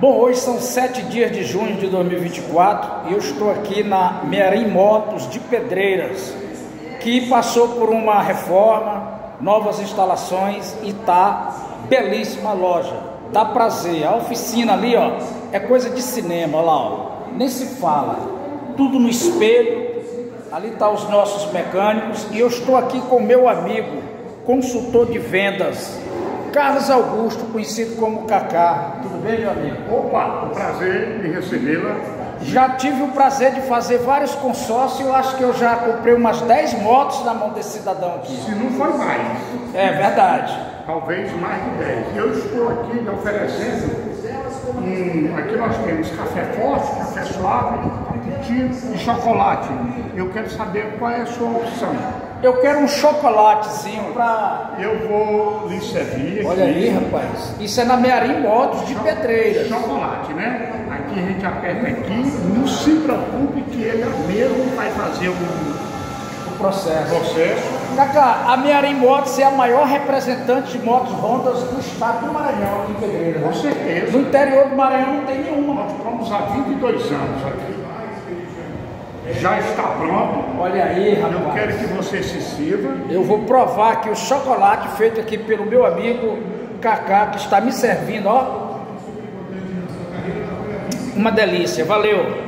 Bom, hoje são 7 dias de junho de 2024 e eu estou aqui na Mearim Motos de Pedreiras, que passou por uma reforma, novas instalações e tá belíssima a loja. Dá prazer. A oficina ali, ó, é coisa de cinema, olha lá, ó. Nem se fala. Tudo no espelho. Ali tá os nossos mecânicos e eu estou aqui com meu amigo, consultor de vendas, Carlos Augusto, conhecido como Cacá. Tudo bem, meu amigo? Opa, o prazer de recebê-la. Já tive o prazer de fazer vários consórcios. Eu acho que eu já comprei umas 10 motos na mão desse cidadão aqui. Se não foi mais. É verdade. Talvez mais de 10. Eu estou aqui lhe oferecendo, aqui nós temos café forte, café suave, cappuccino e chocolate. Eu quero saber qual é a sua opção. Eu quero um chocolatezinho para... Eu vou lhe servir aqui. Olha aí, rapaz. Isso é na Mearim Motos de Pedreiras. Chocolate, né? Aqui a gente aperta aqui. Não se preocupe que ele mesmo vai fazer o processo. Cacá, a Mearim Motos é a maior representante de motos Hondas do estado do Maranhão, aqui em Pedreiras. Com certeza. No interior do Maranhão não tem nenhuma. Nós estamos há 22 anos aqui. Já está pronto. Olha aí, rapaz. Eu quero que você se sirva. Eu vou provar que o chocolate feito aqui pelo meu amigo Cacá, que está me servindo, ó. Uma delícia. Valeu.